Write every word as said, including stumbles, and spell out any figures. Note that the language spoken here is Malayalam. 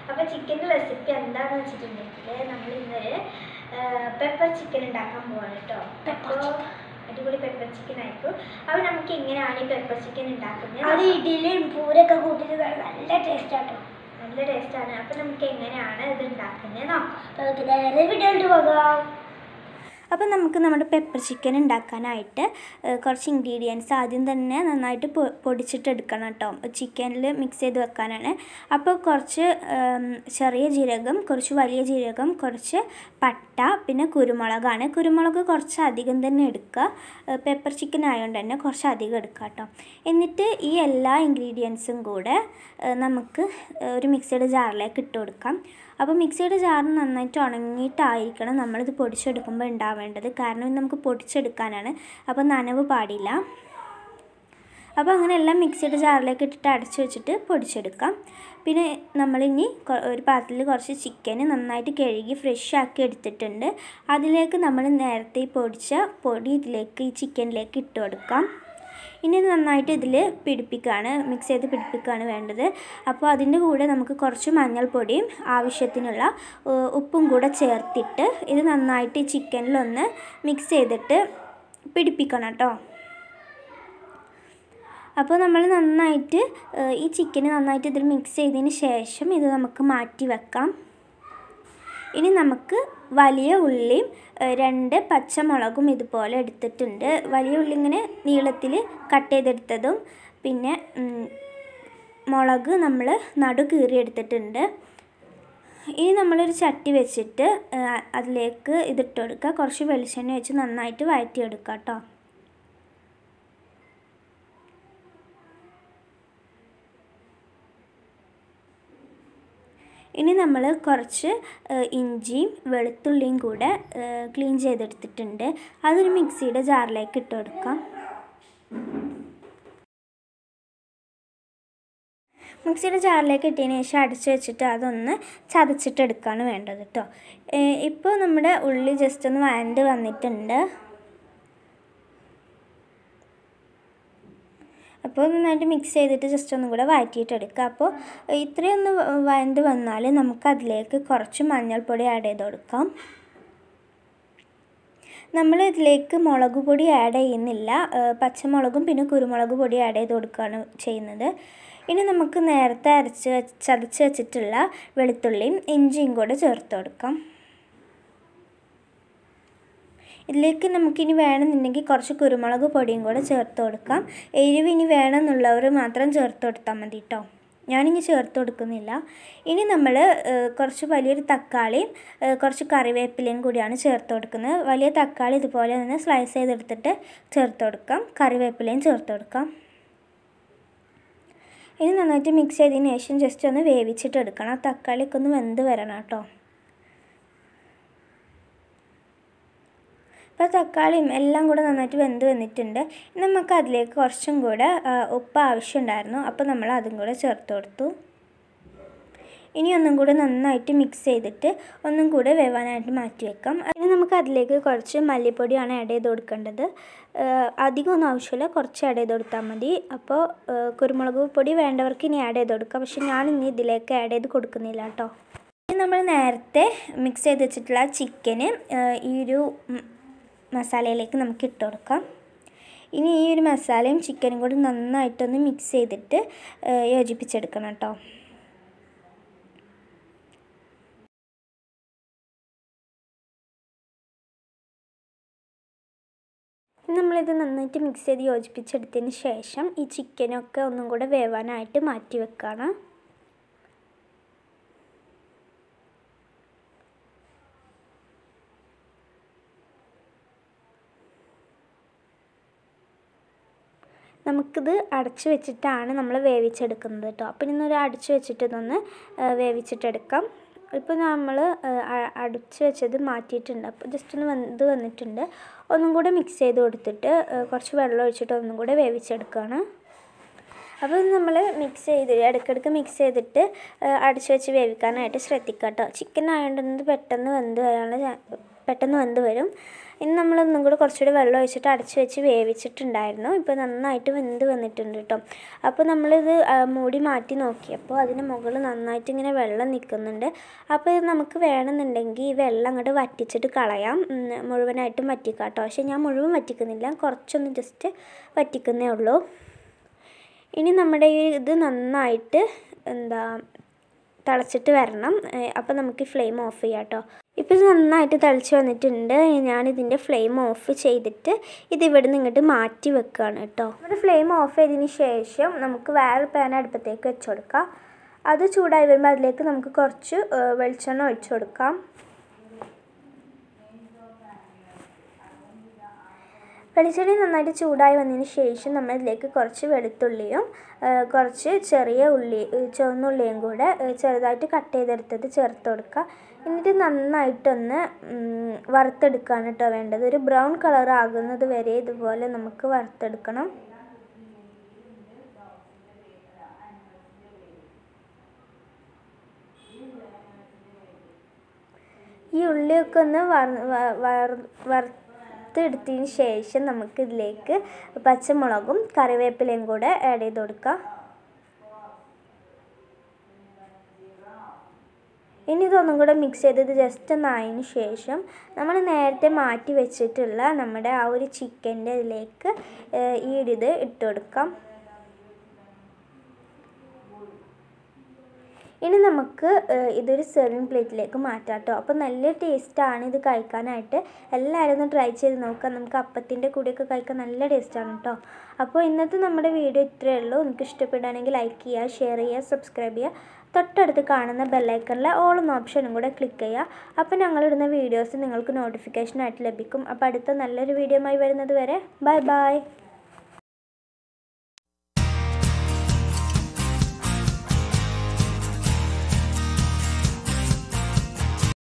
അപ്പോൾ ചിക്കൻ്റെ റെസിപ്പി എന്താണെന്ന് വെച്ചിട്ടുണ്ടെങ്കിൽ നമ്മൾ ഇന്നൊരു പെപ്പർ ചിക്കൻ ഉണ്ടാക്കാൻ പോവാണ് കേട്ടോ. അപ്പോൾ അടിപൊളി പെപ്പർ ചിക്കൻ ആയിരിക്കും. അപ്പോൾ നമുക്ക് എങ്ങനെയാണ് ഈ പെപ്പർ ചിക്കൻ ഉണ്ടാക്കുന്നത്? അത് ഇഡ്ഡലിയും പൂരൊക്കെ കൂട്ടിയിട്ട് നല്ല ടേസ്റ്റാട്ടോ, നല്ല ടേസ്റ്റാണ്. അപ്പോൾ നമുക്ക് എങ്ങനെയാണ് ഇത് ഉണ്ടാക്കുന്നത് നോക്കാം. നമുക്ക് നേരെ വീഡിയോയിലോട്ട് പോകാം. അപ്പോൾ നമുക്ക് നമ്മുടെ പെപ്പർ ചിക്കൻ ഉണ്ടാക്കാനായിട്ട് കുറച്ച് ഇൻഗ്രീഡിയൻസ് ആദ്യം തന്നെ നന്നായിട്ട് പൊടിച്ചിട്ടെടുക്കണം കേട്ടോ. ചിക്കനിൽ മിക്സ് ചെയ്ത് വെക്കാനാണ്. അപ്പോൾ കുറച്ച് ചെറിയ ജീരകം, കുറച്ച് വലിയ ജീരകം, കുറച്ച് പട്ട, പിന്നെ കുരുമുളകാണ്. കുരുമുളക് കുറച്ച് അധികം തന്നെ എടുക്കുക, പെപ്പർ ചിക്കൻ ആയതുകൊണ്ട് തന്നെ കുറച്ച് അധികം എടുക്കുക കേട്ടോ. എന്നിട്ട് ഈ എല്ലാ ഇൻഗ്രീഡിയൻസും കൂടെ നമുക്ക് ഒരു മിക്സിയുടെ ജാറിലേക്ക് ഇട്ട് കൊടുക്കാം. അപ്പോൾ മിക്സിയുടെ ജാർ നന്നായിട്ട് ഉണങ്ങിയിട്ടായിരിക്കണം നമ്മളിത് പൊടിച്ചെടുക്കുമ്പോൾ ഉണ്ടാവേണ്ടത്. കാരണം ഇത് നമുക്ക് പൊടിച്ചെടുക്കാനാണ്, അപ്പോൾ നനവ് പാടില്ല. അപ്പോൾ അങ്ങനെ എല്ലാം മിക്സിയുടെ ജാറിലേക്ക് ഇട്ടിട്ട് അടച്ചു വെച്ചിട്ട് പൊടിച്ചെടുക്കാം. പിന്നെ നമ്മളിനി ഒരു പാത്രത്തിൽ കുറച്ച് ചിക്കന് നന്നായിട്ട് കഴുകി ഫ്രഷ് ആക്കി എടുത്തിട്ടുണ്ട്. അതിലേക്ക് നമ്മൾ നേരത്തെ പൊടിച്ച പൊടി ഇതിലേക്ക് ഈ ചിക്കനിലേക്ക് ഇട്ട് കൊടുക്കാം. ഇനി നന്നായിട്ട് ഇതിൽ പിടിപ്പിക്കുകയാണ്, മിക്സ് ചെയ്ത് പിടിപ്പിക്കുകയാണ് വേണ്ടത്. അപ്പോൾ അതിൻ്റെ കൂടെ നമുക്ക് കുറച്ച് മഞ്ഞൾപ്പൊടിയും ആവശ്യത്തിനുള്ള ഉപ്പും കൂടെ ചേർത്തിട്ട് ഇത് നന്നായിട്ട് ഈ ചിക്കനിലൊന്ന് മിക്സ് ചെയ്തിട്ട് പിടിപ്പിക്കണം കേട്ടോ. അപ്പോൾ നമ്മൾ നന്നായിട്ട് ഈ ചിക്കന് നന്നായിട്ട് ഇതിൽ മിക്സ് ചെയ്തതിന് ശേഷം ഇത് നമുക്ക് മാറ്റി വെക്കാം. ഇനി നമുക്ക് വലിയ ഉള്ളിയും രണ്ട് പച്ചമുളകും ഇതുപോലെ എടുത്തിട്ടുണ്ട്. വലിയ ഉള്ളി ഇങ്ങനെ നീളത്തിൽ കട്ട് ചെയ്തെടുത്തതും പിന്നെ മുളക് നമ്മൾ നടു കീറി എടുത്തിട്ടുണ്ട്. ഇനി നമ്മളൊരു ചട്ടി വെച്ചിട്ട് അതിലേക്ക് ഇതിട്ട് കൊടുക്കുക. കുറച്ച് വെളിച്ചെണ്ണ വെച്ച് നന്നായിട്ട് വഴറ്റിയെടുക്കുക കേട്ടോ. ഇനി നമ്മൾ കുറച്ച് ഇഞ്ചിയും വെളുത്തുള്ളിയും കൂടെ ക്ലീൻ ചെയ്തെടുത്തിട്ടുണ്ട്. അതൊരു മിക്സിയുടെ ജാറിലേക്ക് ഇട്ട് കൊടുക്കാം. മിക്സിയുടെ ജാറിലേക്ക് ഇട്ടതിന് ശേഷം അടച്ചു വെച്ചിട്ട് അതൊന്ന് ചതച്ചിട്ടെടുക്കുകയാണ് വേണ്ടത് കേട്ടോ. ഇപ്പോൾ നമ്മുടെ ഉള്ളി ജസ്റ്റ് ഒന്ന് വഴണ്ട് വന്നിട്ടുണ്ട്. അപ്പോൾ നന്നായിട്ട് മിക്സ് ചെയ്തിട്ട് ജസ്റ്റ് ഒന്നും കൂടെ വഴറ്റിയിട്ടെടുക്കുക. അപ്പോൾ ഇത്രയൊന്ന് വഴണ്ട് വന്നാൽ നമുക്കതിലേക്ക് കുറച്ച് മഞ്ഞൾപ്പൊടി ആഡ് ചെയ്ത് കൊടുക്കാം. നമ്മൾ ഇതിലേക്ക് മുളക് പൊടി ആഡ് ചെയ്യുന്നില്ല, പച്ചമുളകും പിന്നെ കുരുമുളക് പൊടി ആഡ് ചെയ്ത് കൊടുക്കുകയാണ് ചെയ്യുന്നത്. ഇനി നമുക്ക് നേരത്തെ അരച്ച് ചതച്ച് വെച്ചിട്ടുള്ള വെളുത്തുള്ളിയും ഇഞ്ചിയും കൂടെ ചേർത്ത് കൊടുക്കാം. ഇതിലേക്ക് നമുക്കിനി വേണമെന്നുണ്ടെങ്കിൽ കുറച്ച് കുരുമുളക് പൊടിയും കൂടെ ചേർത്ത് കൊടുക്കാം. എരിവ് ഇനി വേണമെന്നുള്ളവർ മാത്രം ചേർത്ത് കൊടുത്താൽ മതി കേട്ടോ. ഞാനിനി ചേർത്ത് കൊടുക്കുന്നില്ല. ഇനി നമ്മൾ കുറച്ച് വലിയൊരു തക്കാളിയും കുറച്ച് കറിവേപ്പിലയും കൂടിയാണ് ചേർത്ത് കൊടുക്കുന്നത്. വലിയ തക്കാളി ഇതുപോലെ തന്നെ സ്ലൈസ് ചെയ്തെടുത്തിട്ട് ചേർത്ത് കൊടുക്കാം. കറിവേപ്പിലയും ചേർത്ത് കൊടുക്കാം. ഇനി നന്നായിട്ട് മിക്സ് ചെയ്തതിന് ശേഷം ജസ്റ്റ് ഒന്ന് വേവിച്ചിട്ട് എടുക്കണം. തക്കാളിയൊക്കെ ഒന്ന് വെന്ത് വരണം കേട്ടോ. അപ്പോൾ തക്കാളിയും എല്ലാം കൂടെ നന്നായിട്ട് വെന്ത് വന്നിട്ടുണ്ട്. നമുക്ക് അതിലേക്ക് കുറച്ചും കൂടെ ഉപ്പ് ആവശ്യമുണ്ടായിരുന്നു, അപ്പോൾ നമ്മൾ അതും കൂടെ ചേർത്ത് കൊടുത്തു. ഇനി ഒന്നും കൂടെ നന്നായിട്ട് മിക്സ് ചെയ്തിട്ട് ഒന്നും കൂടെ വേവാനായിട്ട് മാറ്റി വെക്കാം. ഇനി നമുക്ക് അതിലേക്ക് കുറച്ച് മല്ലിപ്പൊടിയാണ് ആഡ് ചെയ്ത് കൊടുക്കേണ്ടത്. അധികമൊന്നും ആവശ്യമില്ല, കുറച്ച് ആഡ് ചെയ്ത് കൊടുത്താൽ മതി. അപ്പോൾ കുരുമുളക് പൊടി വേണ്ടവർക്ക് ഇനി ആഡ് ചെയ്ത് കൊടുക്കാം, പക്ഷെ ഞാൻ ഇനി ഇതിലേക്ക് ആഡ് ചെയ്ത് കൊടുക്കുന്നില്ല കേട്ടോ. ഇനി നമ്മൾ നേരത്തെ മിക്സ് ചെയ്ത് വെച്ചിട്ടുള്ള ചിക്കന് ഈ ഒരു മസാലയിലേക്ക് നമുക്ക് ഇട്ട് കൊടുക്കാം. ഇനി ഈ ഒരു മസാലയും ചിക്കനും കൂടി നന്നായിട്ടൊന്ന് മിക്സ് ചെയ്തിട്ട് യോജിപ്പിച്ചെടുക്കണം കേട്ടോ. നമ്മളിത് നന്നായിട്ട് മിക്സ് ചെയ്ത് യോജിപ്പിച്ചെടുത്തതിന് ശേഷം ഈ ചിക്കനൊക്കെ ഒന്നും കൂടെ വേവാനായിട്ട് മാറ്റി വെക്കണം. നമുക്കിത് അടച്ചു വെച്ചിട്ടാണ് നമ്മൾ വേവിച്ചെടുക്കുന്നത് കേട്ടോ. അപ്പം ഇന്നൊരു അടച്ചു വെച്ചിട്ട് ഇതൊന്ന് വേവിച്ചിട്ടെടുക്കാം. ഇപ്പോൾ നമ്മൾ അടച്ചു വെച്ചത് മാറ്റിയിട്ടുണ്ട്. അപ്പോൾ ജസ്റ്റ് ഒന്ന് വെന്ത് വന്നിട്ടുണ്ട്. ഒന്നും കൂടെ മിക്സ് ചെയ്ത് കൊടുത്തിട്ട് കുറച്ച് വെള്ളം ഒഴിച്ചിട്ട് ഒന്നും കൂടെ വേവിച്ചെടുക്കുകയാണ്. അപ്പോൾ നമ്മൾ മിക്സ് ചെയ്ത് ഇടയ്ക്കിടയ്ക്ക് മിക്സ് ചെയ്തിട്ട് അടച്ചു വെച്ച് വേവിക്കാനായിട്ട് ശ്രദ്ധിക്കുക കേട്ടോ. ചിക്കൻ ആയതുകൊണ്ട് പെട്ടെന്ന് വെന്ത് വരാനുള്ള പെട്ടെന്ന് വെന്ത് വരും. ഇനി നമ്മളൊന്നും കൂടെ കുറച്ചുകൂടി വെള്ളം ഒഴിച്ചിട്ട് അടച്ച് വെച്ച് വേവിച്ചിട്ടുണ്ടായിരുന്നു. ഇപ്പോൾ നന്നായിട്ട് വെന്ത് വന്നിട്ടുണ്ട് കേട്ടോ. അപ്പോൾ നമ്മളിത് മൂടി മാറ്റി നോക്കിയപ്പോൾ അതിന് മുകളിൽ നന്നായിട്ട് ഇങ്ങനെ വെള്ളം നിൽക്കുന്നുണ്ട്. അപ്പോൾ ഇത് നമുക്ക് വേണമെന്നുണ്ടെങ്കിൽ ഈ വെള്ളം അങ്ങോട്ട് വറ്റിച്ചിട്ട് കളയാം, മുഴുവനായിട്ടും വറ്റിക്കാം കേട്ടോ. പക്ഷേ ഞാൻ മുഴുവൻ വറ്റിക്കുന്നില്ല, കുറച്ചൊന്ന് ജസ്റ്റ് വറ്റിക്കുന്നേ ഉള്ളൂ. ഇനി നമ്മുടെ ഈ ഇത് നന്നായിട്ട് എന്താ തിളച്ചിട്ട് വരണം. അപ്പോൾ നമുക്ക് ഫ്ലെയിം ഓഫ് ചെയ്യാം കേട്ടോ. ഇപ്പോൾ ഇത് നന്നായിട്ട് തിളച്ച് വന്നിട്ടുണ്ട്. ഞാനിതിൻ്റെ ഫ്ലെയിം ഓഫ് ചെയ്തിട്ട് ഇതിവിടെ നിന്ന് ഇങ്ങോട്ട് മാറ്റി വെക്കുകയാണ് കേട്ടോ. നമ്മുടെ ഫ്ലെയിം ഓഫ് ചെയ്തതിന് ശേഷം നമുക്ക് വേറെ പാൻ അടുപ്പത്തേക്ക് വെച്ച് കൊടുക്കാം. അത് ചൂടായി വരുമ്പോൾ അതിലേക്ക് നമുക്ക് കുറച്ച് വെളിച്ചെണ്ണ ഒഴിച്ചു കൊടുക്കാം. വെളിച്ചെണ്ണ നന്നായിട്ട് ചൂടായി വന്നതിന് ശേഷം നമ്മളിതിലേക്ക് കുറച്ച് വെളുത്തുള്ളിയും കുറച്ച് ചെറിയ ഉള്ളി ചുവന്നുള്ളിയും കൂടെ ചെറുതായിട്ട് കട്ട് ചെയ്തെടുത്തത് ചേർത്ത് കൊടുക്കുക. എന്നിട്ട് നന്നായിട്ടൊന്ന് വറുത്തെടുക്കുകയാണ് കേട്ടോ വേണ്ടത്. ഒരു ബ്രൗൺ കളർ ആകുന്നത് വരെ ഇതുപോലെ നമുക്ക് വറുത്തെടുക്കണം. ഈ ഉള്ളിയൊക്കെ ഒന്ന് വറുത്തെടുത്തതിന് ശേഷം നമുക്കിതിലേക്ക് പച്ചമുളകും കറിവേപ്പിലയും കൂടെ ആഡ് ചെയ്ത് കൊടുക്കാം. ഇനി ഇതൊന്നും കൂടെ മിക്സ് ചെയ്തത് ജസ്റ്റ് ഒന്ന് ആയതിന് ശേഷം നമ്മൾ നേരത്തെ മാറ്റി വെച്ചിട്ടുള്ള നമ്മുടെ ആ ഒരു ചിക്കൻ്റെ ഇതിലേക്ക് ഈ ഇത് ഇട്ട് കൊടുക്കാം. ഇനി നമുക്ക് ഇതൊരു സെർവിങ് പ്ലേറ്റിലേക്ക് മാറ്റാം കേട്ടോ. അപ്പോൾ നല്ല ടേസ്റ്റാണ് ഇത് കഴിക്കാനായിട്ട്. എല്ലാവരും ഒന്ന് ട്രൈ ചെയ്ത് നോക്കാം. നമുക്ക് അപ്പത്തിൻ്റെ കൂടെയൊക്കെ കഴിക്കാൻ നല്ല ടേസ്റ്റാണ് കേട്ടോ. അപ്പോൾ ഇന്നത്തെ നമ്മുടെ വീഡിയോ ഇത്രയേ ഉള്ളൂ. നിങ്ങൾക്ക് ഇഷ്ടപ്പെടുകയാണെങ്കിൽ ലൈക്ക് ചെയ്യുക, ഷെയർ ചെയ്യുക, സബ്സ്ക്രൈബ് ചെയ്യുക. തൊട്ടടുത്ത് കാണുന്ന ബെല്ലൈക്കണിലെ ഓൾ എന്ന ഓപ്ഷനും കൂടെ ക്ലിക്ക് ചെയ്യുക. അപ്പോൾ ഞങ്ങളിടുന്ന വീഡിയോസ് നിങ്ങൾക്ക് നോട്ടിഫിക്കേഷനായിട്ട് ലഭിക്കും. അപ്പോൾ അടുത്ത നല്ലൊരു വീഡിയോയുമായി വരുന്നത് വരെ ബൈ ബൈ.